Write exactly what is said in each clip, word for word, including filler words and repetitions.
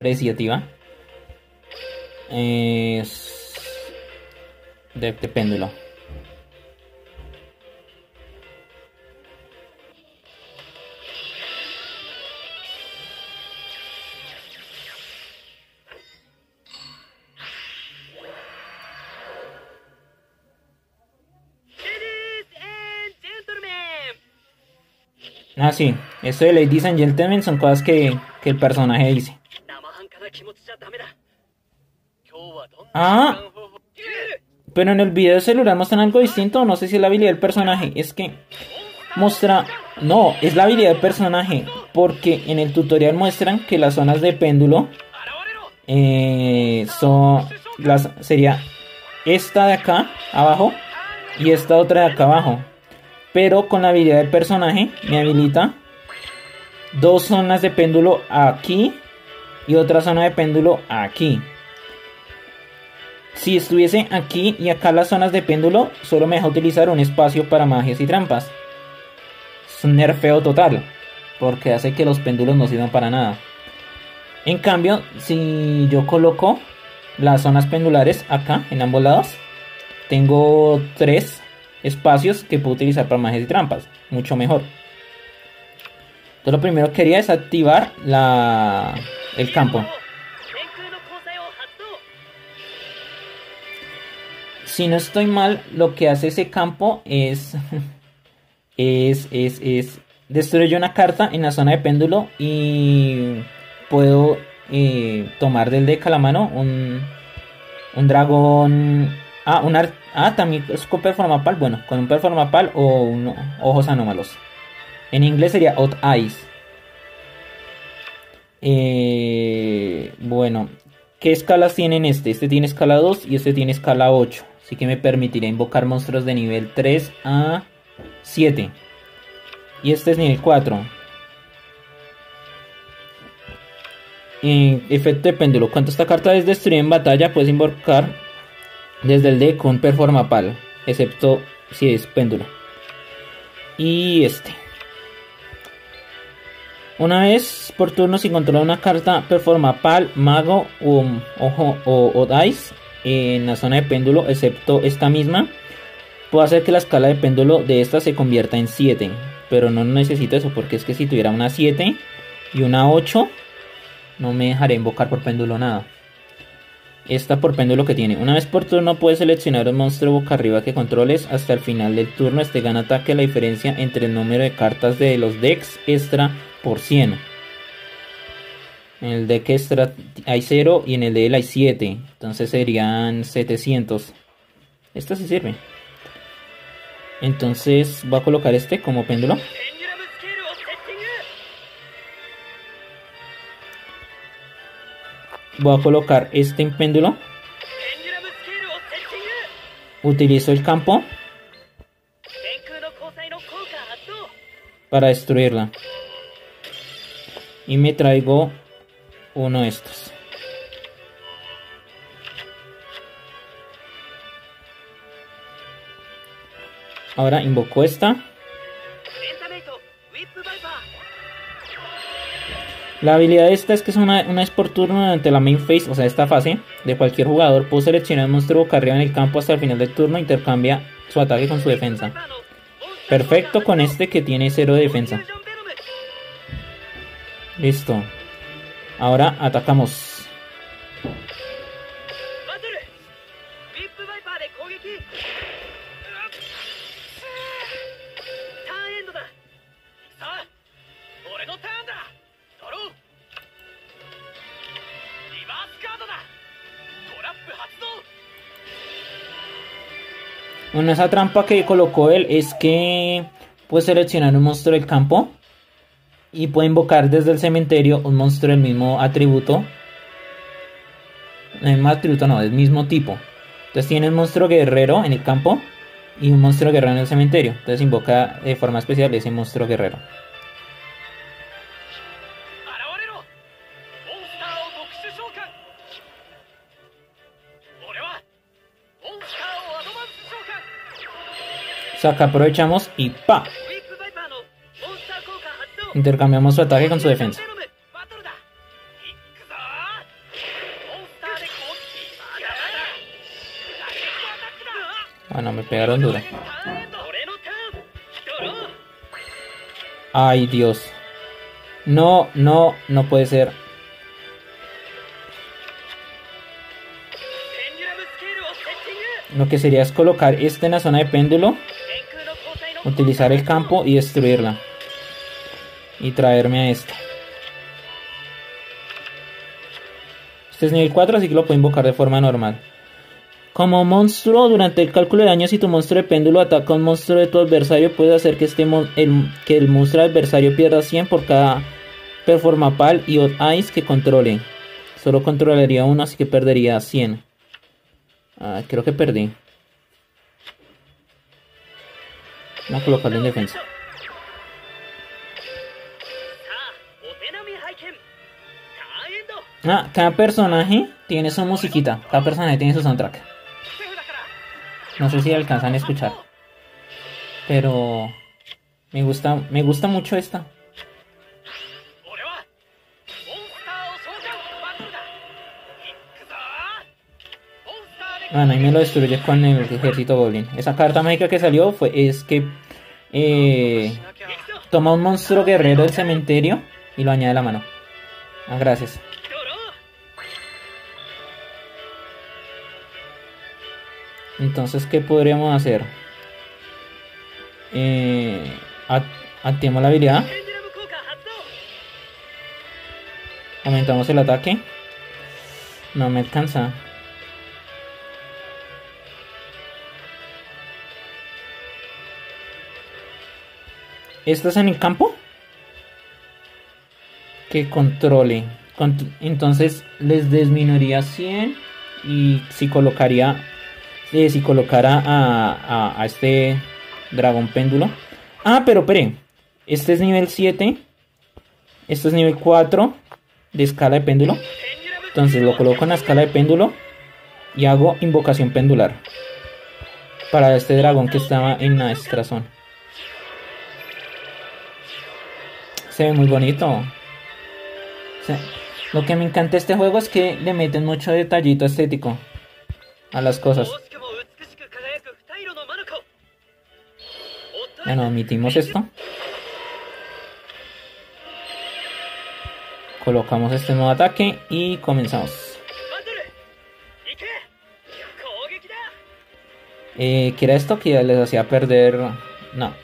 apreciativa. Es de, de péndulo. Ah, sí, esto de Ladies and Gentlemen son cosas que, que el personaje dice. Ah, pero en el video de celular muestran algo distinto. No sé si es la habilidad del personaje. Es que muestra... No, es la habilidad del personaje. Porque en el tutorial muestran que las zonas de péndulo eh, son... Las, sería esta de acá abajo y esta otra de acá abajo. Pero con la habilidad del personaje me habilita dos zonas de péndulo aquí y otra zona de péndulo aquí. Si estuviese aquí y acá las zonas de péndulo, solo me deja utilizar un espacio para magias y trampas. Es un nerfeo total, porque hace que los péndulos no sirvan para nada. En cambio, si yo coloco las zonas pendulares acá en ambos lados, tengo tres espacios que puedo utilizar para magias y trampas, mucho mejor. Entonces lo primero que quería es activar la, el campo. Si no estoy mal, lo que hace ese campo es es, es, es destruye una carta en la zona de péndulo y puedo eh, tomar del deck a la mano un, un dragón. Ah, un ar ah, también es con Performapal. Bueno, con un Performapal o un ojos anómalos. En inglés sería Hot Eyes. Eh, bueno, ¿qué escalas tienen este? Este tiene escala dos y este tiene escala ocho. Así que me permitirá invocar monstruos de nivel tres a siete. Y este es nivel cuatro. Eh, efecto de péndulo. Cuando esta carta es destruida en batalla, puedes invocar desde el deck con Performapal, excepto si es péndulo. Y este. Una vez por turno, si controla una carta Performapal, Mago o Ojo o, o Dice en la zona de péndulo, excepto esta misma, puedo hacer que la escala de péndulo de esta se convierta en siete. Pero no necesito eso, porque es que si tuviera una siete y una ocho, no me dejaré invocar por péndulo nada. Esta por péndulo que tiene. Una vez por turno puedes seleccionar un monstruo boca arriba que controles. Hasta el final del turno este gana ataque. La diferencia entre el número de cartas de los decks extra por cien. En el deck extra hay cero y en el de él hay siete. Entonces serían setecientos. Esta sí sirve. Entonces voy a colocar este como péndulo. Voy a colocar este en péndulo. Utilizo el campo para destruirla. Y me traigo uno de estos. Ahora invoco esta. La habilidad de esta es que es una, una vez por turno durante la main phase, o sea esta fase de cualquier jugador. Puedo seleccionar un monstruo boca arriba en el campo hasta el final del turno. Intercambia su ataque con su defensa. Perfecto con este que tiene cero de defensa. Listo. Ahora atacamos. Bueno, esa trampa que colocó él es que puede seleccionar un monstruo del campo y puede invocar desde el cementerio un monstruo del mismo atributo. El mismo atributo no, del mismo tipo. Entonces tiene un monstruo guerrero en el campo y un monstruo guerrero en el cementerio. Entonces invoca de forma especial ese monstruo guerrero. O sea, acá aprovechamos y ¡pa! Intercambiamos su ataque con su defensa. Bueno, me pegaron duro. Ay, Dios. No, no, no puede ser. Lo que sería es colocar este en la zona de péndulo, utilizar el campo y destruirla. Y traerme a este. Este es nivel cuatro, así que lo puedo invocar de forma normal. Como monstruo, durante el cálculo de daño, si tu monstruo de péndulo ataca a un monstruo de tu adversario, puedes hacer que, este el, que el monstruo adversario pierda cien por cada Performapal y Odd Eyes que controle. Solo controlaría uno, así que perdería cien. Ah, creo que perdí. Vamos a colocarlo en defensa. Ah, cada personaje tiene su musiquita. Cada personaje tiene su soundtrack. No sé si alcanzan a escuchar. Pero me gusta, me gusta mucho esta. Bueno, y me lo destruye con el ejército goblin. Esa carta mágica que salió fue es que eh, toma un monstruo guerrero del cementerio y lo añade a la mano. Ah, gracias. Entonces, ¿qué podríamos hacer? Eh, activamos la habilidad. Aumentamos el ataque. No me alcanza. ¿Estás en el campo? Que controle. Cont Entonces les disminuiría cien. Y si colocaría... Eh, si colocara a, a, a este dragón péndulo. Ah, pero espere. Este es nivel siete. Este es nivel cuatro de escala de péndulo. Entonces lo coloco en la escala de péndulo y hago invocación pendular para este dragón que estaba en nuestra zona. Se ve muy bonito. O sea, lo que me encanta de este juego es que le meten mucho detallito estético a las cosas. Bueno, omitimos esto. Colocamos este nuevo ataque y comenzamos. Eh, ¿Qué era esto? Que ya les hacía perder... No.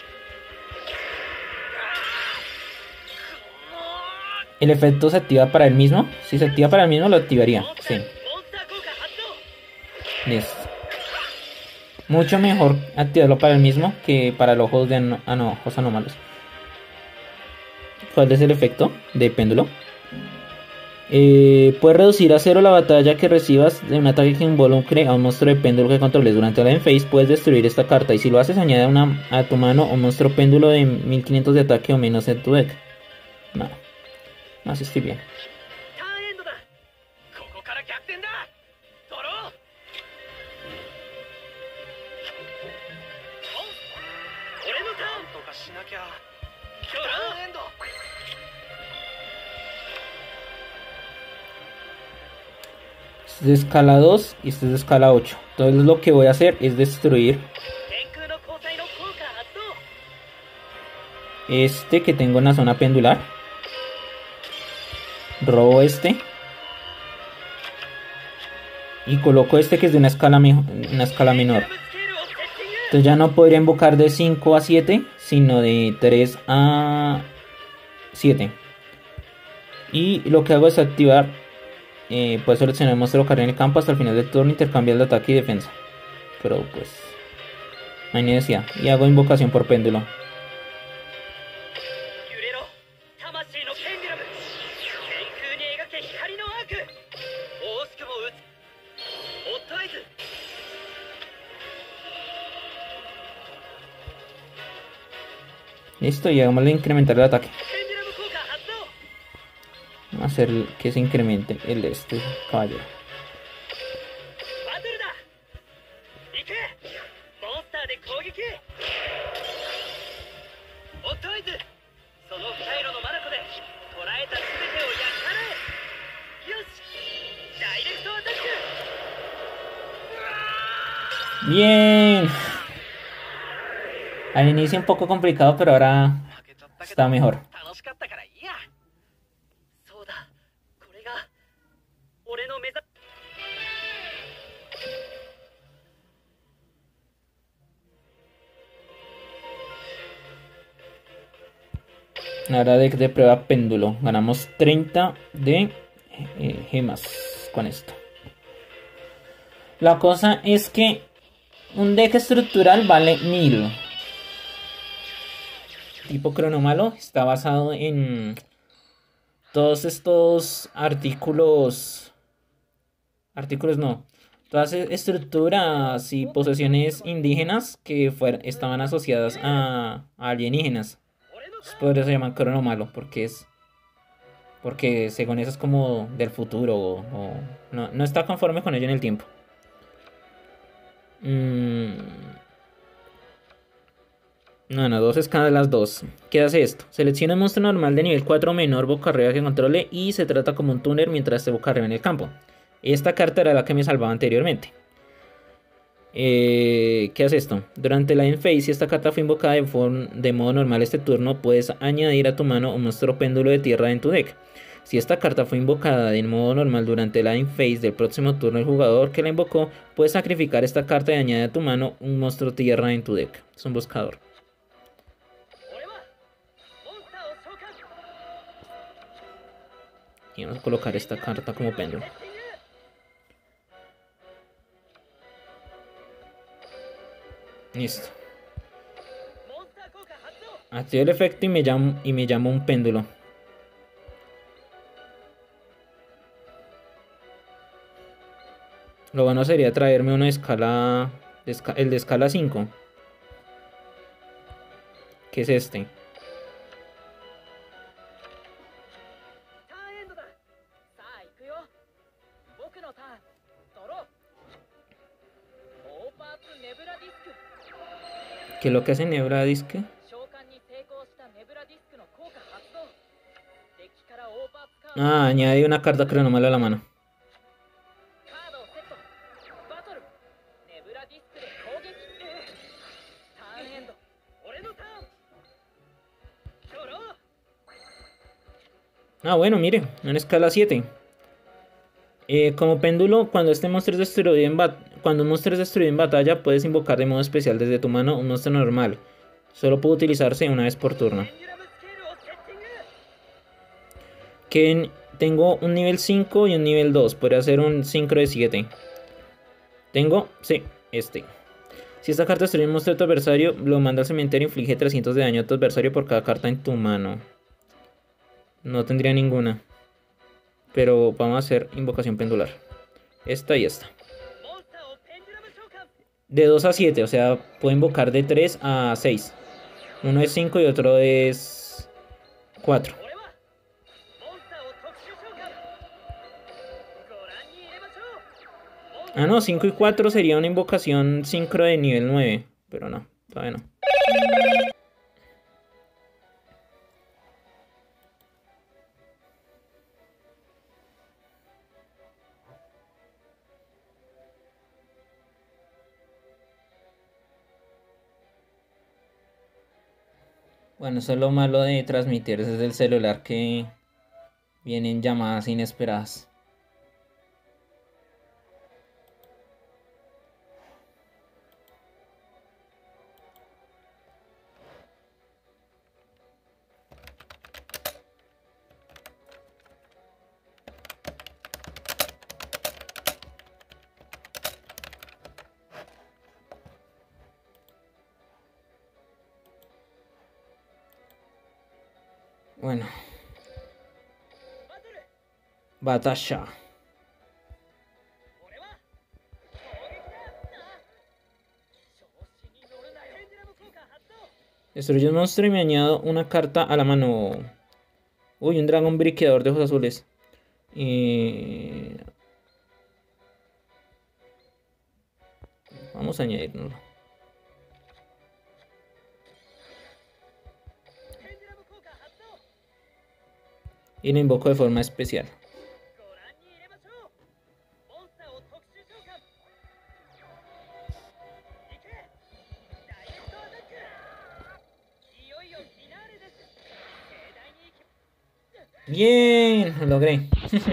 El efecto se activa para él mismo. Si se activa para él mismo, lo activaría. Sí. Listo. Mucho mejor activarlo para el mismo que para los ojos de no, ah, no, ojos anómalos. ¿Cuál es el efecto de péndulo? Eh, puedes reducir a cero la batalla que recibas de un ataque que involucre a un monstruo de péndulo que controles. Durante la end phase puedes destruir esta carta. Y si lo haces, añade una, a tu mano un monstruo péndulo de mil quinientos de ataque o menos en tu deck. No. No, así estoy bien. Este es de escala dos y este es de escala ocho. Entonces lo que voy a hacer es destruir este que tengo en la zona pendular. Robo este y coloco este que es de una escala, una escala menor. Entonces ya no podría invocar de cinco a siete, sino de tres a siete. Y lo que hago es activar, eh, puedes seleccionar el monstruo cargar en el campo hasta el final del turno, intercambiar de ataque y defensa. Pero pues no hay necesidad. Y hago invocación por péndulo. Listo, y hagámosle incrementar el ataque. Vamos a hacer que se incremente el de este caballero. Bien. Al inicio un poco complicado, pero ahora está mejor. Ahora de, de prueba péndulo. Ganamos treinta de eh, gemas con esto. La cosa es que un deck estructural vale mil. Tipo cronomalo está basado en todos estos artículos. Artículos no. Todas estructuras y posesiones indígenas que fueron, estaban asociadas a, a alienígenas. Por eso se llaman cronomalo, porque es. Porque según eso es como del futuro. O, o no, no está conforme con ello en el tiempo. Mm. No, no, dos escalas dos. ¿Qué hace esto? Selecciona un monstruo normal de nivel cuatro menor boca arriba que controle y se trata como un túnel mientras esté boca arriba en el campo. Esta carta era la que me salvaba anteriormente. Eh, ¿Qué hace esto? Durante la end phase, si esta carta fue invocada de, de modo normal este turno, puedes añadir a tu mano un monstruo péndulo de tierra en tu deck. Si esta carta fue invocada de modo normal durante la end phase del próximo turno del jugador que la invocó, puedes sacrificar esta carta y añadir a tu mano un monstruo tierra en tu deck. Es un buscador. Y vamos a colocar esta carta como péndulo. Listo. Activo el efecto y me llamo, y me llamo un péndulo. Lo bueno sería traerme uno de escala... De esca, el de escala cinco. Que es este. ¿Qué es lo que hace Nebra Disc? Ah, añade una carta cronomalo a la mano. Ah, bueno, mire, en escala siete. Eh, como péndulo, cuando este monstruo es destruido en cuando un monstruo es destruido en batalla, puedes invocar de modo especial desde tu mano un monstruo normal. Solo puede utilizarse una vez por turno. Que tengo un nivel cinco y un nivel dos. Podría hacer un sincro de siete. Tengo, sí, este. Si esta carta destruye un monstruo de tu adversario, lo manda al cementerio e inflige trescientos de daño a tu adversario por cada carta en tu mano. No tendría ninguna. Pero vamos a hacer invocación pendular. Esta y esta. De dos a siete, o sea, puedo invocar de tres a seis. Uno es cinco y otro es cuatro. Ah, no, cinco y cuatro sería una invocación sincro de nivel nueve. Pero no, todavía no. Bueno, eso es lo malo de transmitir desde el celular, que vienen llamadas inesperadas. Bueno. Batalla. Destruye un monstruo y me añado una carta a la mano. Uy, un dragón briqueador de ojos azules. Eh... Vamos a añadirlo. Y lo invoco de forma especial. Bien, lo logré.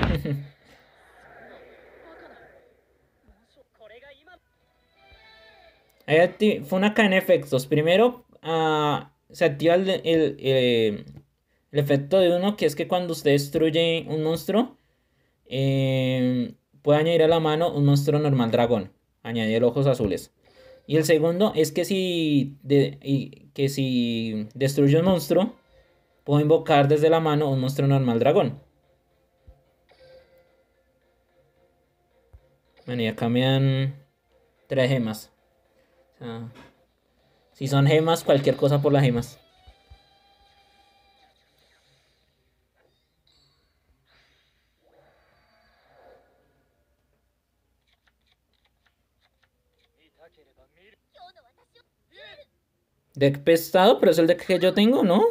Ahí acti- fue una cadena de efectos. Primero, ah, se activa el, el, eh, el efecto de uno, que es que cuando usted destruye un monstruo, eh, puede añadir a la mano un monstruo normal dragón. Añadir ojos azules. Y el segundo es que si, de- y que si destruye un monstruo, puedo invocar desde la mano un monstruo normal dragón. Bueno, y acá me dan tres gemas. O sea, si son gemas, cualquier cosa por las gemas. Deck pesado, pero es el deck que yo tengo, ¿no?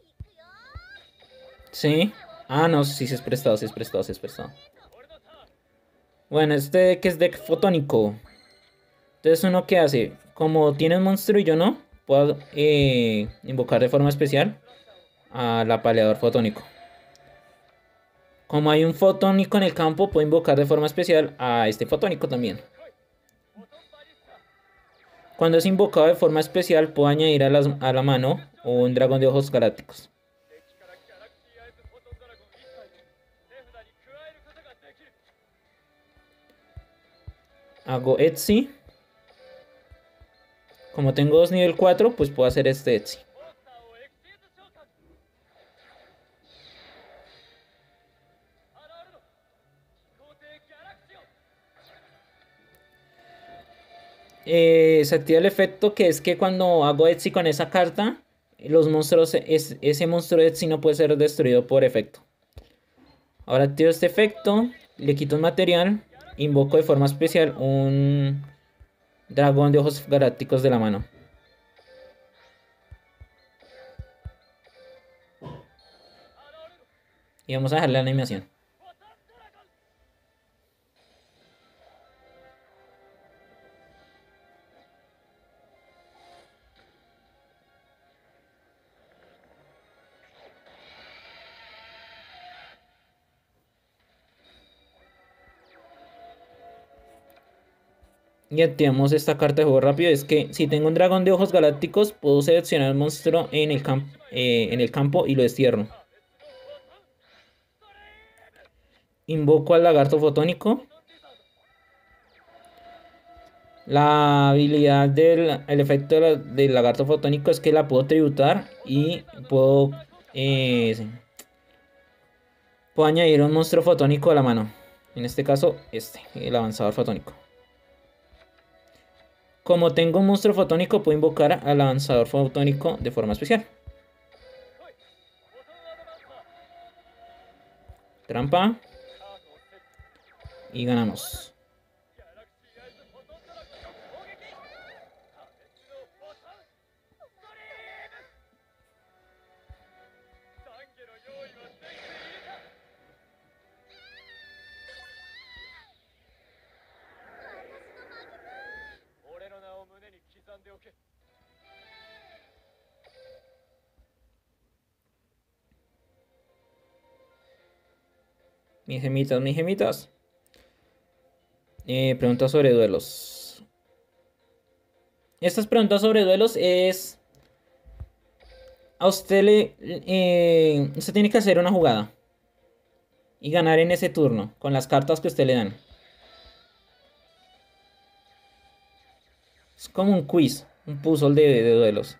Sí. Ah, no, sí, sí es prestado, sí es prestado, sí es prestado. Bueno, este deck es deck fotónico. Entonces, ¿uno qué hace? Como tiene un monstruo y yo no, puedo eh, invocar de forma especial al apaleador fotónico. Como hay un fotónico en el campo, puedo invocar de forma especial a este fotónico también. Cuando es invocado de forma especial, puedo añadir a, las- a la mano un dragón de ojos galácticos. Hago Etsy. Como tengo dos nivel cuatro, pues puedo hacer este Etsy. Eh, se activa el efecto que es que cuando hago Etsy con esa carta, los monstruos, es, ese monstruo Etsy no puede ser destruido por efecto. Ahora activo este efecto, le quito un material, invoco de forma especial un dragón de ojos galácticos de la mano. Y vamos a dejar la animación. Y activamos esta carta de juego rápido. Es que si tengo un dragón de ojos galácticos, puedo seleccionar el monstruo en el, camp eh, en el campo y lo destierro. Invoco al lagarto fotónico. La habilidad del el efecto de la- del lagarto fotónico es que la puedo tributar y puedo, eh, puedo añadir un monstruo fotónico a la mano. En este caso, este, el avanzador fotónico. Como tengo un monstruo fotónico, puedo invocar al avanzador fotónico de forma especial. Trampa. Y ganamos. Mis gemitas, mis gemitas. Eh, preguntas sobre duelos. Estas preguntas sobre duelos es... A usted le... eh, usted tiene que hacer una jugada. Y ganar en ese turno. Con las cartas que usted le dan. Es como un quiz. Un puzzle de, de duelos.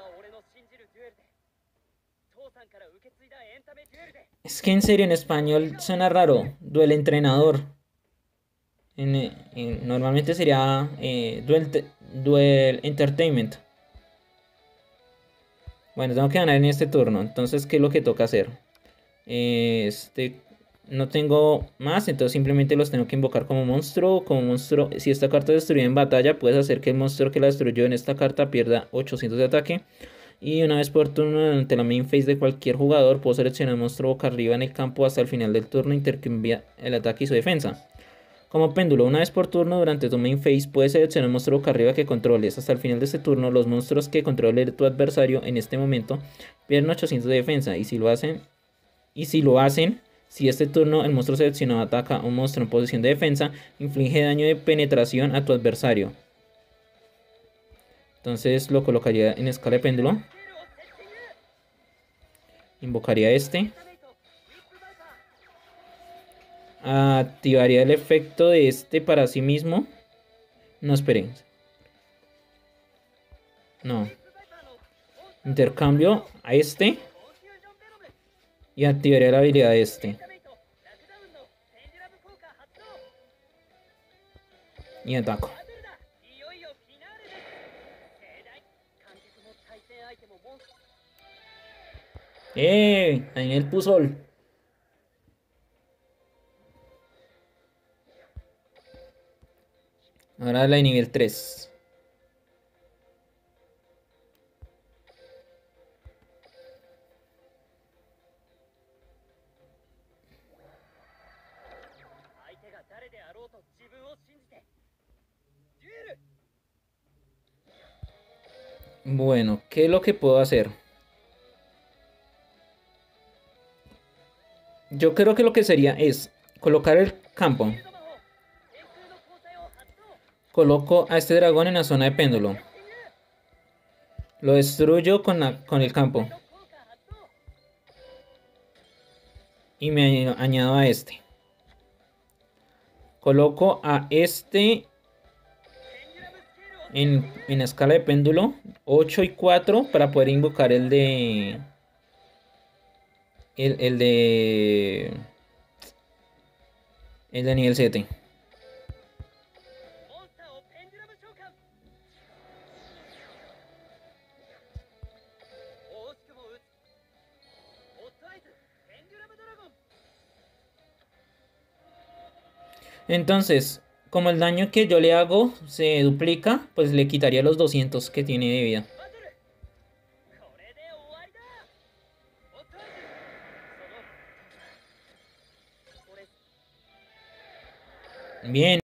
Es que en serio en español suena raro. Duel entrenador. En, eh, en- normalmente sería eh, duel, te- duel entertainment. Bueno, tengo que ganar en este turno. Entonces, ¿qué es lo que toca hacer? Eh, este, no tengo más, entonces simplemente los tengo que invocar como monstruo. Como monstruo, si esta carta es destruida en batalla, puedes hacer que el monstruo que la destruyó en esta carta pierda ochocientos de ataque. Y una vez por turno, durante la main phase de cualquier jugador, puedo seleccionar el monstruo boca arriba en el campo hasta el final del turno, intercambia el ataque y su defensa. Como péndulo, una vez por turno durante tu main phase puedes seleccionar el monstruo boca arriba que controles. Hasta el final de este turno, los monstruos que controle tu adversario en este momento pierden ochocientos de defensa. Y si lo hacen, Y si lo hacen, si este turno el monstruo seleccionado ataca a un monstruo en posición de defensa, inflige daño de penetración a tu adversario. Entonces lo colocaría en escala de péndulo. Invocaría este. Activaría el efecto de este para sí mismo. No, esperen. No. Intercambio a este. Y activaría la habilidad de este. Y ataco. ¡Eh! Ahí en el Pusol. Ahora la de nivel tres. Bueno, ¿qué es lo que puedo hacer? Yo creo que lo que sería es colocar el campo. Coloco a este dragón en la zona de péndulo. Lo destruyo con, la, con el campo. Y me añado a este. Coloco a este en, en escala de péndulo ocho y cuatro para poder invocar el de... El, el de... El de nivel siete. Entonces, como el daño que yo le hago se duplica, pues le quitaría los doscientos que tiene de vida. Bien.